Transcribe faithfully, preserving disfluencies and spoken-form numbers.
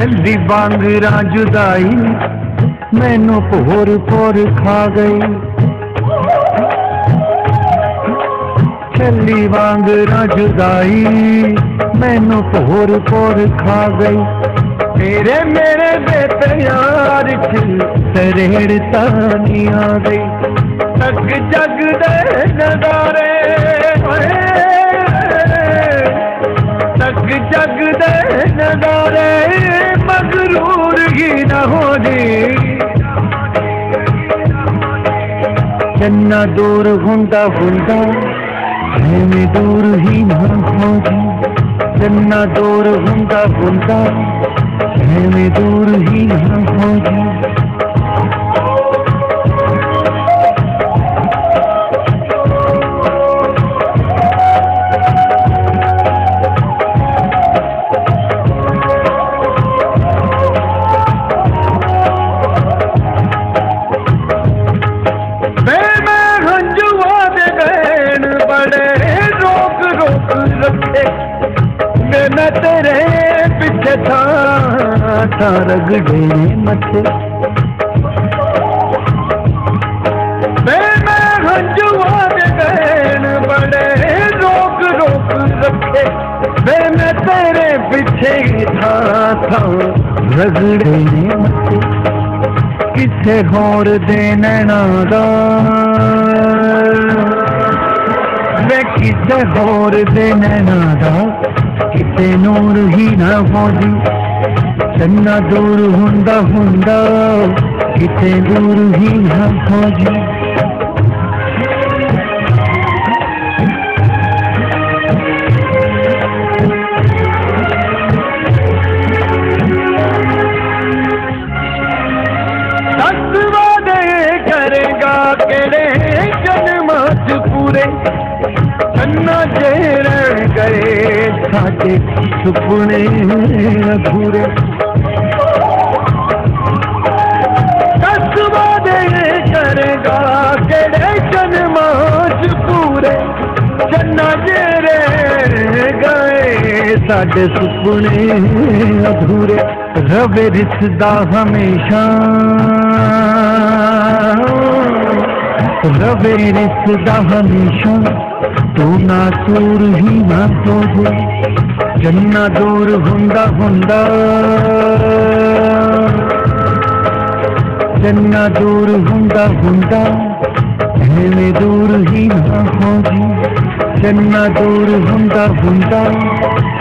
छल्ली वांगरा जुदाई मैनू पोर पोर खा गई। छल्ली वांगरा जुदाई मैनू पोर पोर खा गई। तेरे मेरे बेतयार तरेड़ता नहीं आ गई। तक जग दे नजारे तक जग दे नजारे मगरूर ही न होने। जन्ना दूर हुंदा हुंदा मैं दूर ही ना हो जी। जन्ना दूर हुंदा हुंदा मैं दूर ही ना हो जी। मैं तेरे पीछे था था रगड़े मथे। मैं मैं हंजुआ दे गैन बड़े रोक रोक रखे। मैं मैं तेरे पीछे था था रगड़े मथे। किसे होर दे नैना दा वे किसे होर दे नैना दा किते नूर ही ना हो जी। जन्ना दूर हुंदा हुंदा किते दूर ही ना हो जी। दस वादे करेगा केड़े जन्मां च पूरे। जन्ना जेर गए साडे सुपने अधूरे। दस वादे करेगा केड़े जन्मां च पूरे। जन्ना जेर गए साडे सुपने अधूरे। रवे रिसदा हमेशा रवे रिसदा हमेशा तू ना दूर ही ना हो जे। जन्ना दूर हुंदा हुंदा जन्ना दूर हुंदा हुंदा मैं दूर ही ना हो जी। जन्ना दूर हुंदा हुंदा